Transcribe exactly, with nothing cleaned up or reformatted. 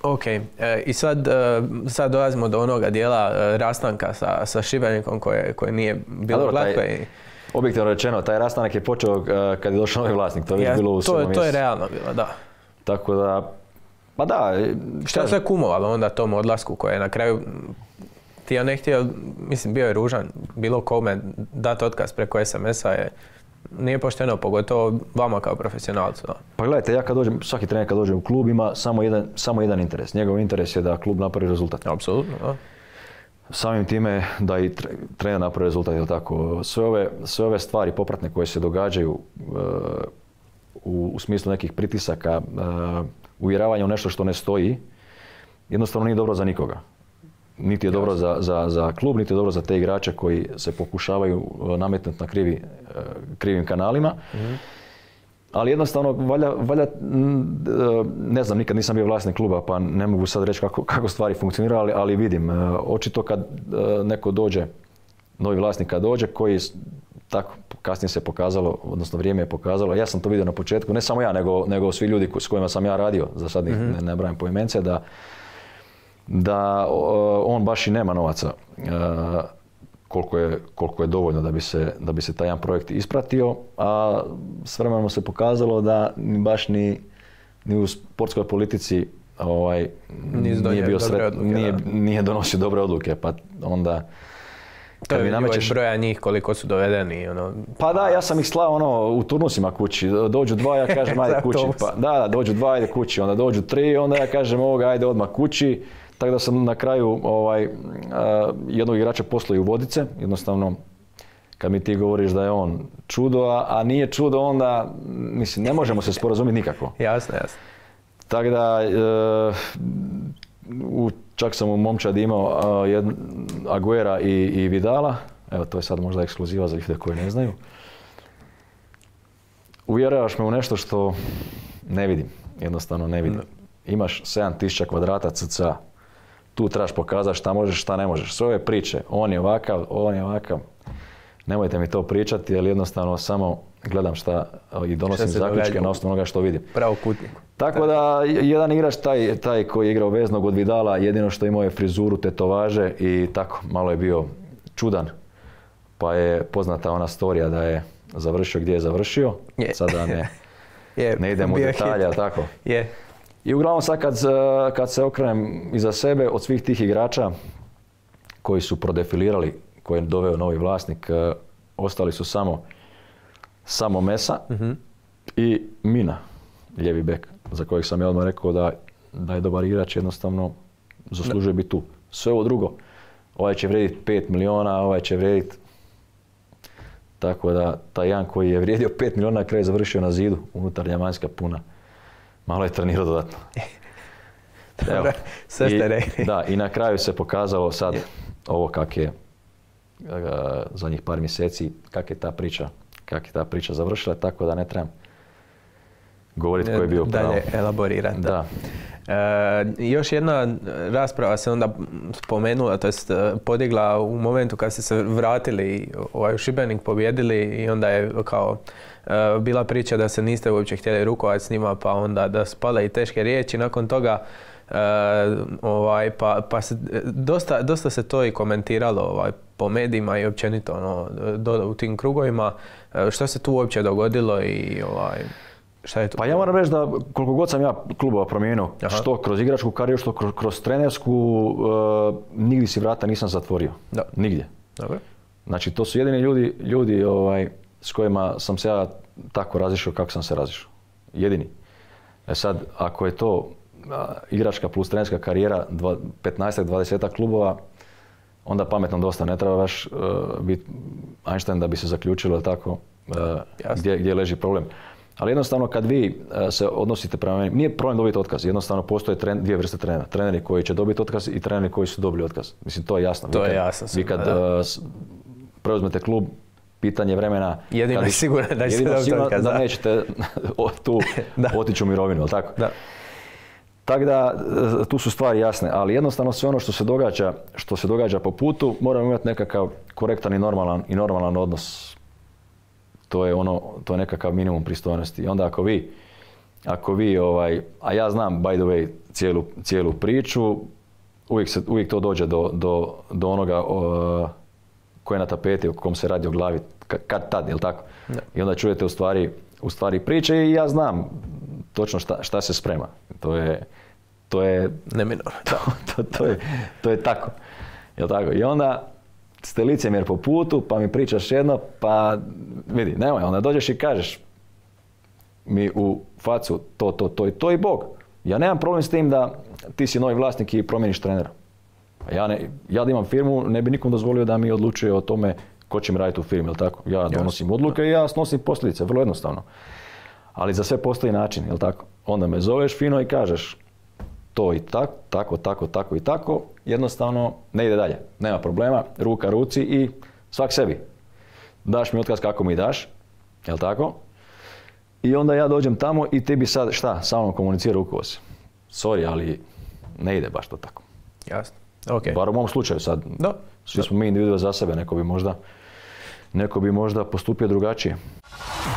Ok, e, i sad, e, sad dolazimo do onoga dijela e, rastanka sa, sa Šibenikom koje, koje nije bilo dobro, glatko. taj, i... Objektivno rečeno, taj rastanak je počeo uh, kad je došao novi vlasnik, to je ja, već bilo u to, sedmom to je mjesecu. realno bilo, da. Tako da, pa da. Šta je sve kumovalo onda tom odlasku koje je na kraju, ti ja ne htio, mislim bio je ružan, bilo kome dati otkaz preko es em esa je, nije pošteno, pogotovo vama kao profesionalcu. Da. Pa gledajte, ja kad dođem, svaki trener kad dođe u klub ima samo jedan, samo jedan interes. Njegov interes je da klub napravi rezultat. Apsolutno, da. Samim time da i trener napravi rezultat, je tako. Sve ove, sve ove stvari popratne koje se događaju uh, u, u smislu nekih pritisaka, uh, uvjeravanja u nešto što ne stoji, jednostavno nije dobro za nikoga. Niti je dobro za, za, za klub, niti je dobro za te igrače koji se pokušavaju nametnuti na krivi, uh, krivim kanalima. Mm-hmm. Ali jednostavno, valja, valja, ne znam, nikad nisam bio vlasnik kluba, pa ne mogu sad reći kako, kako stvari funkcioniraju, ali, ali vidim, očito kad neko dođe, novi vlasnik kad dođe, koji tako kasnije se pokazalo, odnosno vrijeme je pokazalo, ja sam to vidio na početku, ne samo ja, nego, nego svi ljudi s kojima sam ja radio, za sad mm-hmm. ne, ne brajam poimence, da, da on baš i nema novaca. Koliko je, koliko je dovoljno da bi, se, da bi se taj jedan projekt ispratio, a s vremenom se pokazalo da ni baš ni, ni u sportskoj politici ovaj, nije, bio sred, odluke, nije, nije donosio dobre odluke, pa onda... To je vidljivo namećeš... broja njih koliko su dovedeni. Ono... Pa da, ja sam ih slao ono, u turnusima kući, dođu dva, ja kažem ajde kući, pa, da, da, dođu dva, ajde kući, onda dođu tri, onda ja kažem ovoga, ajde odmah kući. Tako da sam na kraju ovaj, uh, jednog igrača poslao i u Vodice, jednostavno kad mi ti govoriš da je on čudo, a, a nije čudo onda, mislim, ne možemo se sporazumjeti nikako. Jasno, jasno. Tako da, uh, u, čak sam u momčadi imao uh, jedn, Aguera i, i Vidala, evo to je sad možda ekskluziva za ljude koji ne znaju. Uvjeravaš me u nešto što ne vidim, jednostavno ne vidim. Imaš sedam tisuća kvadrata cca. Tu trebaš pokazati šta možeš, šta ne možeš. Sve ove priče, on je ovakav, on je ovakav. Nemojte mi to pričati, jer jednostavno samo gledam šta i donosim zaključke na osnovu onoga što vidim. Pravo kutniku. Tako da, jedan igrač, taj, taj koji je igrao veznog od Vidala, jedino što imao je frizuru, tetovaže i tako, malo je bio čudan. Pa je poznata ona storija da je završio gdje je završio. Je. Sada ne, je, ne idemo u detalje, ali tako. Je. I uglavnom sad kad, kad se okrenem iza sebe od svih tih igrača koji su prodefilirali, koje je doveo novi vlasnik, ostali su samo, samo Mesa mm-hmm. i Mina, lijevi bek, za kojeg sam ja odmah rekao da, da je dobar igrač, jednostavno zaslužuje biti tu. Sve ovo drugo, ovaj će vrijediti pet milijuna, ovaj će vrijediti... Tako da taj jedan koji je vrijedio pet milijuna na kraju završio na zidu, unutarnja vanjska puna. Malo je trenirao dodatno. Dobro, sve ste rekli. Da, i na kraju se pokazalo sad je. Ovo kak je uh, zadnjih par mjeseci, kak je ta priča, kak je ta priča završila, tako da ne trebam govoriti ko je bio pravo. Dalje elaborirati. Da. E, još jedna rasprava se onda spomenula, to jest podigla u momentu kad ste se vratili ovaj, u Šibenik, pobjedili i onda je kao e, bila priča da se niste uopće htjeli rukovati s njima, pa onda da spale i teške riječi. Nakon toga e, ovaj, pa, pa se, dosta, dosta se to i komentiralo ovaj, po medijima i općenito ono, do, u tim krugovima. E, što se tu uopće dogodilo i ovaj, šta je to? Pa ja moram reći da koliko god sam ja klubova promijenio, Aha. što kroz igračku karijeru, što kroz, kroz trenersku, uh, nigdje si vrata nisam zatvorio. Da. Nigdje. Dobre. Znači to su jedini ljudi, ljudi ovaj, s kojima sam se ja tako razišao kako sam se razišao. Jedini. E sad, ako je to uh, igračka plus trenerska karijera, petnaest do dvadeset klubova, onda pametno dosta. Ne treba baš uh, biti Einstein da bi se zaključilo tako uh, gdje, gdje leži problem. Ali jednostavno kad vi se odnosite prema meni, nije problem dobiti otkaz, jednostavno postoje tren, dvije vrste trenera. Treneri koji će dobiti otkaz i treneri koji su dobili otkaz. Mislim, to je jasno. To vi kad, je jasno. Vi kad uh, preuzmete klub, pitanje vremena... Jedino je sigurno da ćete dobiti otkaz. Da nećete tu otići u mirovinu, ali tako? Da. Tako da, tu su stvari jasne, ali jednostavno sve ono što se događa, što se događa po putu, moramo imati nekakav korektan i normalan, i normalan odnos. To je ono, to je nekakav minimum pristojnosti. I onda ako vi, ako vi ovaj, a ja znam by the way cijelu, cijelu priču. Uvijek, se, uvijek to dođe do, do, do onoga o, ko je na tapeti, o kom se radi o glavi, kad tad, jel tako? Da. I onda čujete u stvari, u stvari priče i ja znam točno šta, šta se sprema. To je, to je, neminovno. To, to, to, je, to je tako. Jel tako? I onda ste licemjer po putu, pa mi pričaš jedno, pa vidi, nemoj, onda dođeš i kažeš mi u facu to, to, to i to i Bog. Ja nemam problem s tim da ti si novi vlasnik i promijeniš trenera. Ja, ne, ja da imam firmu, ne bi nikom dozvolio da mi odlučuje o tome ko će mi raditi u firmi, jel tako? Ja donosim odluke i ja snosim posljedice, vrlo jednostavno. Ali za sve postoji način, jel tako? Onda me zoveš fino i kažeš to i tak, tako, tako, tako i tako, jednostavno ne ide dalje. Nema problema, ruka ruci i svak sebi. Daš mi otkaz kako mi daš, jel tako? I onda ja dođem tamo i ti bi sad, šta, sa mnom komunicira rukovod. Sorry, ali ne ide baš to tako. Jasno. Okay. Bar u mom slučaju sad. No. Svi smo mi individue za sebe, neko bi možda, neko bi možda postupio drugačije.